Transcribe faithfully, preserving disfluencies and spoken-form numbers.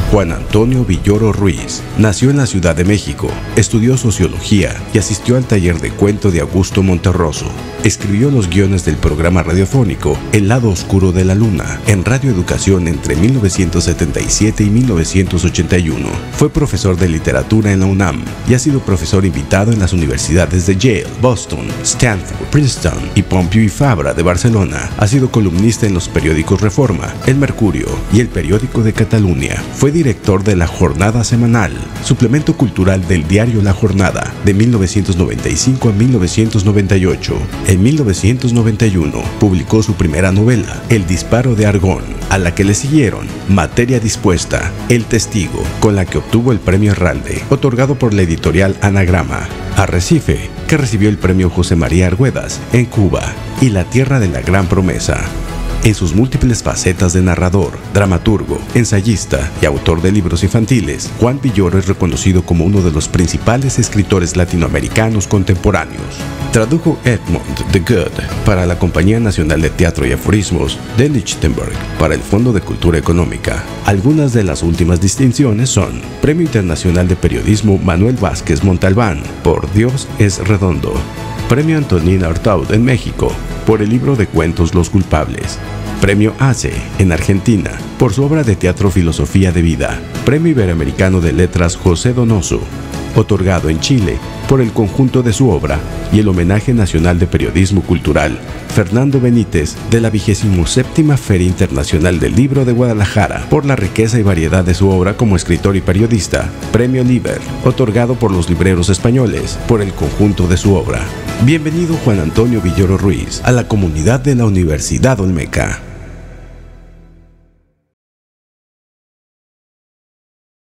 Juan Antonio Villoro Ruiz nació en la Ciudad de México, estudió sociología y asistió al taller de cuento de Augusto Monterroso. Escribió los guiones del programa radiofónico El lado oscuro de la luna en Radio Educación entre mil novecientos setenta y siete y mil novecientos ochenta y uno. Fue profesor de literatura en la UNAM y ha sido profesor invitado en las universidades de Yale, Boston, Stanford, Princeton y Pompeu y Fabra de Barcelona. Ha sido columnista en los periódicos Reforma, El Mercurio y El Periódico de Cataluña. Fue director de La Jornada Semanal, suplemento cultural del diario La Jornada, de mil novecientos noventa y cinco a mil novecientos noventa y ocho. En mil novecientos noventa y uno publicó su primera novela, El Disparo de Argón, a la que le siguieron Materia Dispuesta, El Testigo, con la que obtuvo el premio Herralde, otorgado por la editorial Anagrama, Arrecife, que recibió el premio José María Arguedas en Cuba, y La Tierra de la Gran Promesa. En sus múltiples facetas de narrador, dramaturgo, ensayista y autor de libros infantiles, Juan Villoro es reconocido como uno de los principales escritores latinoamericanos contemporáneos. Tradujo Edmund the Good para la Compañía Nacional de Teatro y Aforismos de Lichtenberg para el Fondo de Cultura Económica. Algunas de las últimas distinciones son Premio Internacional de Periodismo Manuel Vázquez Montalbán por Dios es Redondo, Premio Antonina Artaud en México por el libro de cuentos Los Culpables, Premio ACE en Argentina por su obra de teatro Filosofía de Vida, Premio Iberoamericano de Letras José Donoso, otorgado en Chile por el conjunto de su obra, y el Homenaje Nacional de Periodismo Cultural Fernando Benítez de la vigésimo séptima Feria Internacional del Libro de Guadalajara por la riqueza y variedad de su obra como escritor y periodista, Premio Liber, otorgado por los libreros españoles por el conjunto de su obra. Bienvenido Juan Antonio Villoro Ruiz a la comunidad de la Universidad Olmeca.